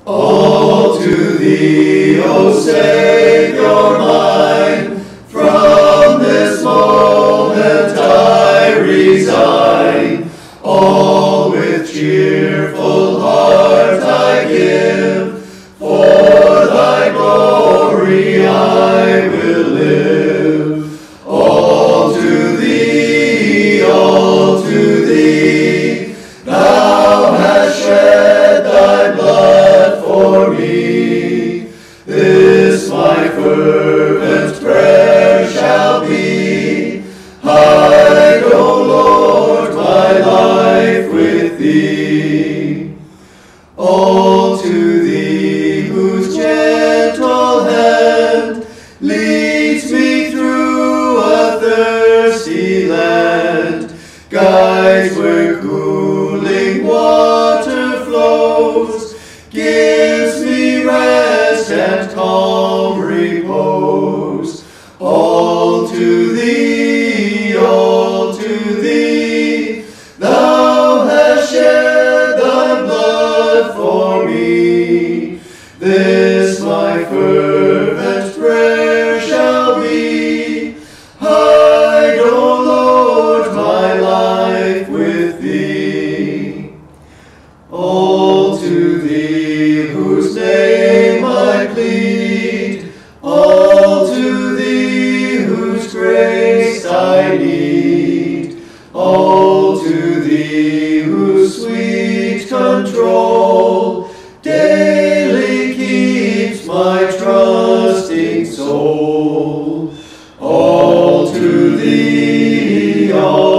All to thee, O Savior mine, from this moment I resign. All with cheerful heart I give, for thy glory I will live. All to thee, thou hast shed thy blood for me. This my fervent prayer shall be, hide, O Lord, my life with thee. All to thee, whose gentle hand leads me through a thirsty land, guides where cooling water flows, gives me rest and calm repose. All to thee, thou hast shed thy blood for me. This my fervent prayer shall be, hide, O Lord, my life with thee. All to thee, whose name I plead, all to thee, whose grace I need, all to thee, whose sweet control daily keeps my trusting soul. All to thee,